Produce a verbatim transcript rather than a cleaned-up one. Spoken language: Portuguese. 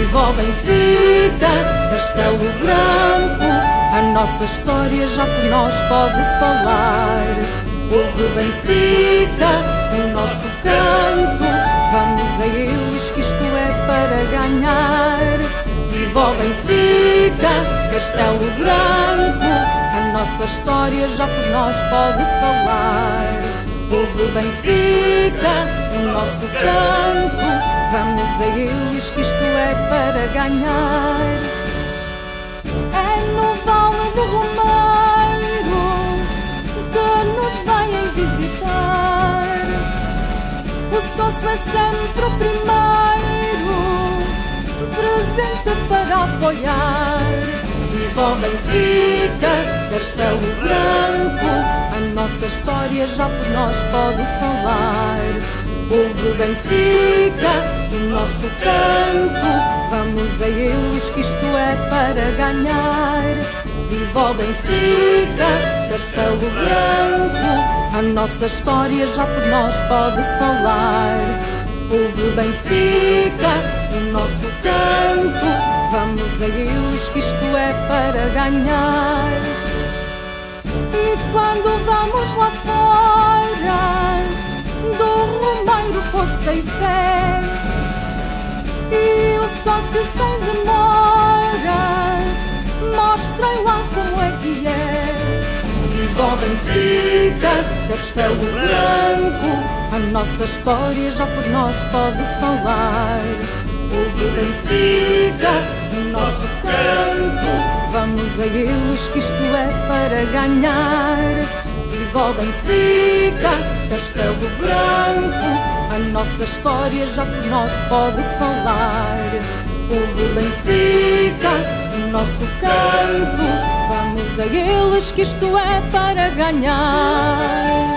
Viva o Benfica, Castelo Branco, a nossa história já por nós pode falar. Ouve Benfica, o nosso canto, vamos a eles que isto é para ganhar. Viva o Benfica, Castelo Branco, a nossa história já por nós pode falar. Ouve Benfica, o nosso canto, vamos a eles que isto é para ganhar. É no Vale do Romeiro que nos vêm visitar. O sócio é sempre o primeiro presente para apoiar. Viva o Benfica, Castelo Branco, a nossa história já por nós pode falar. Ouve Benfica, o nosso canto, vamos a eles que isto é para ganhar. Viva o Benfica, Castelo Branco, a nossa história já por nós pode falar. Ouve Benfica, o nosso canto, vamos a eles que isto é para ganhar. E quando vamos lá fora do Romeiro, força e fé, e o sócio sem demora, mostrem lá como é que é. Viva o Benfica, Castelo Branco, a nossa história já por nós pode falar. Ouve Benfica, o nosso canto, vamos a eles que isto é para ganhar. Viva o Benfica, Castelo Branco, a nossa história já por nós pode falar. Ouve Benfica, o nosso canto, vamos a eles que isto é para ganhar.